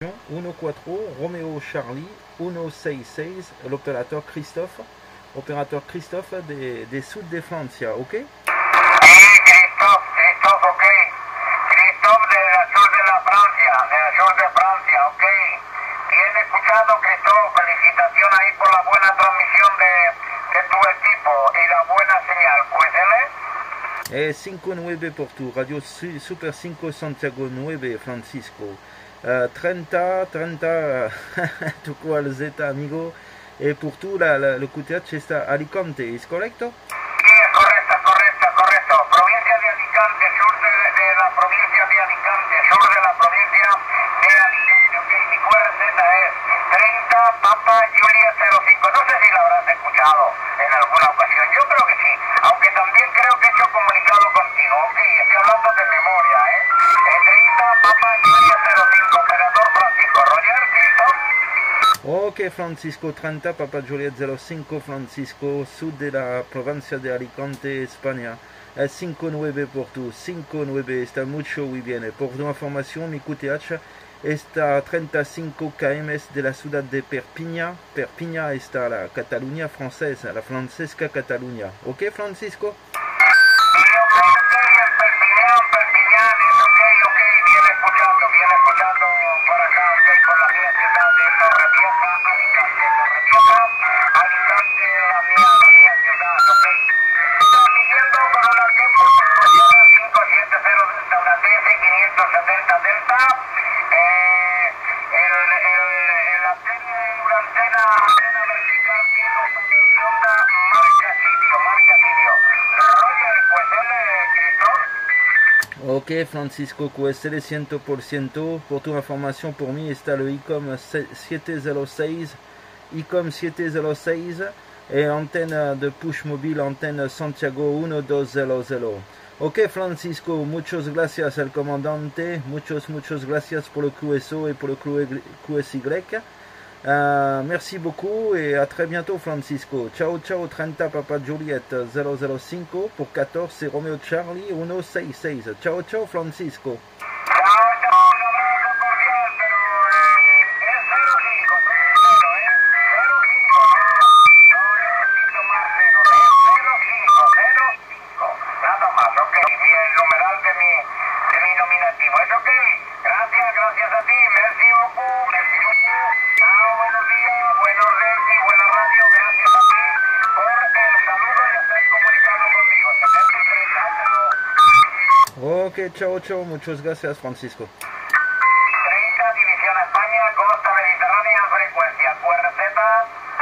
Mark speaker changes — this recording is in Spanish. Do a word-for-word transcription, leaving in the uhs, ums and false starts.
Speaker 1: uno cuatro Romeo Charlie uno seis seis, l'opérateur Christophe, opérateur Christophe de, de sud de Francia, ¿ok?
Speaker 2: Sí, Christophe, Christophe, ok. Christophe del sur de la Francia, del sur de Francia, ok. Bien escuchado, Christophe, felicitación ahí por la buena transmisión de, de tu equipo y la buena señal, pues él es.
Speaker 1: Eh, cinco nueve por tu Radio Super cinco Santiago nueve, Francisco. Uh, treinta, treinta, tu cual Z, amigo. Et pour tout, la, la, le Q T H está Alicante, ¿es correcto?
Speaker 2: Sí, es correcto, correcto, correcto. Provincia de Alicante, sur de, de la provincia de Alicante, sur de la provincia de Alicante. Ok, mi Q R Z es treinta Papa Julia cero cinco. No sé si la habrás escuchado en alguna ocasión. Yo creo que sí, aunque también creo que he hecho comunicado contigo. Ok, estoy hablando de memoria, ¿eh? treinta Papa Julia cero cinco, operador Francisco. Roger, Christophe.
Speaker 1: Ok, Francisco, treinta Papa Juliet cero cinco, Francisco, sud de la provincia de Alicante, España. Es cinco nueve por tu, cinco nueve, está mucho muy bien. Por tu información, mi Q T H está a treinta y cinco kilómetros de la ciudad de Perpiña. Perpiña está la Cataluña francesa, la francesca Cataluña. ¿Ok, Francisco? Ok, Francisco, Q S L cien por ciento. Pour tu información, por mí está el I C O M siete cero seis, I C O M siete cero seis, et antenne de push mobile, antenne Santiago uno dos cero cero. Ok, Francisco, muchas gracias al comandante, muchos, muchas gracias por el Q S O et pour le Q S Y. Uh, merci beaucoup et à très bientôt, Francisco. Ciao, ciao, treinta Papa Juliet cero cero cinco pour catorze Romeo Charlie uno seis seis. Ciao, ciao, Francisco. Ok, ciao, ciao, muchas gracias, Francisco.
Speaker 2: treinta, División España, Costa Mediterránea, frecuencia Q R Z